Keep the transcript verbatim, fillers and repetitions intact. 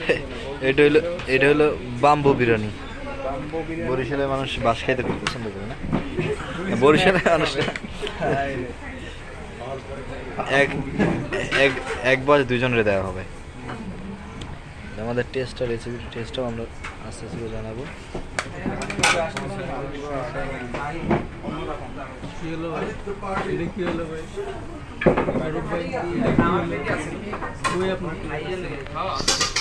এটা হলো এটা হলো বাম্বু বিরিয়ানি। বরিশালের মানুষ বাস খাইতে খুব পছন্দ করে না? বরিশালের মানুষ এক এক এক বাস দুইজনের দেওয়া হবে। আমাদের টেস্টটা রেসিপি টেস্টটাও আমরা আস্তে আস্তে জানাবো। কি হলো ভাই? এটা কি হলো ভাই? ফারুক ভাই কি হলো?